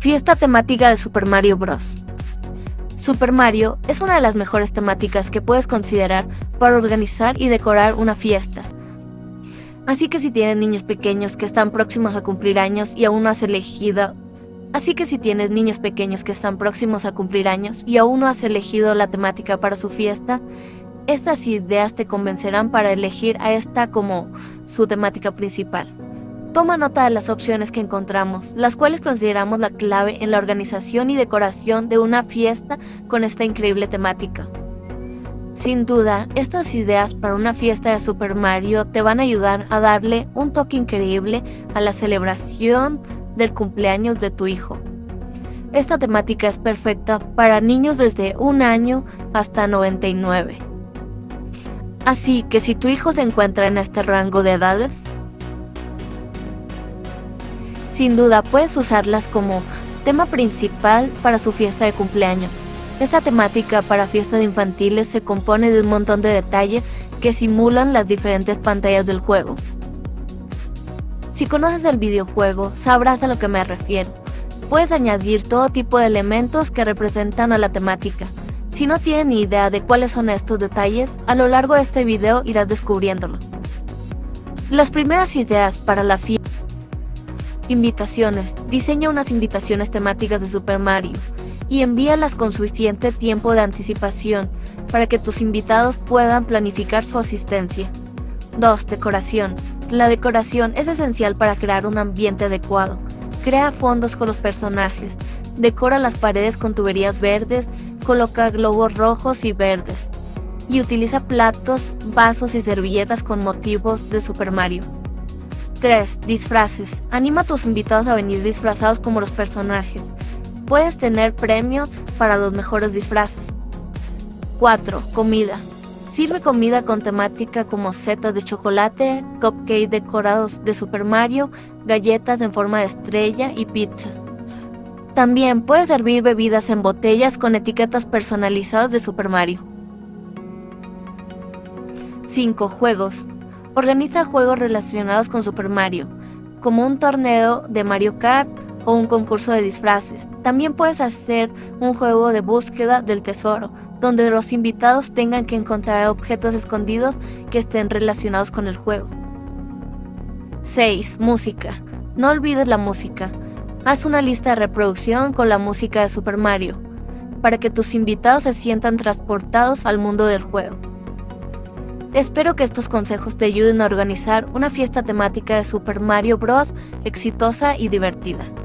Fiesta temática de Super Mario Bros. Super Mario es una de las mejores temáticas que puedes considerar para organizar y decorar una fiesta. Así que si tienes niños pequeños que están próximos a cumplir años y aún no has elegido la temática para su fiesta, estas ideas te convencerán para elegir a esta como su temática principal. Toma nota de las opciones que encontramos, las cuales consideramos la clave en la organización y decoración de una fiesta con esta increíble temática. Sin duda, estas ideas para una fiesta de Super Mario te van a ayudar a darle un toque increíble a la celebración del cumpleaños de tu hijo. Esta temática es perfecta para niños desde 1 año hasta 99. Así que si tu hijo se encuentra en este rango de edades, sin duda puedes usarlas como tema principal para su fiesta de cumpleaños. Esta temática para fiestas infantiles se compone de un montón de detalles que simulan las diferentes pantallas del juego. Si conoces el videojuego, sabrás a lo que me refiero. Puedes añadir todo tipo de elementos que representan a la temática. Si no tienes ni idea de cuáles son estos detalles, a lo largo de este video irás descubriéndolo. Las primeras ideas para la fiesta. Invitaciones. Diseña unas invitaciones temáticas de Super Mario y envíalas con suficiente tiempo de anticipación para que tus invitados puedan planificar su asistencia. 2. Decoración. La decoración es esencial para crear un ambiente adecuado. Crea fondos con los personajes, decora las paredes con tuberías verdes, coloca globos rojos y verdes, y utiliza platos, vasos y servilletas con motivos de Super Mario. 3. Disfraces. Anima a tus invitados a venir disfrazados como los personajes. Puedes tener premio para los mejores disfraces. 4. Comida. Sirve comida con temática como setas de chocolate, cupcakes decorados de Super Mario, galletas en forma de estrella y pizza. También puedes servir bebidas en botellas con etiquetas personalizadas de Super Mario. 5. Juegos. Organiza juegos relacionados con Super Mario, como un torneo de Mario Kart o un concurso de disfraces. También puedes hacer un juego de búsqueda del tesoro, donde los invitados tengan que encontrar objetos escondidos que estén relacionados con el juego. 6. Música. No olvides la música. Haz una lista de reproducción con la música de Super Mario, para que tus invitados se sientan transportados al mundo del juego. Espero que estos consejos te ayuden a organizar una fiesta temática de Super Mario Bros. Exitosa y divertida.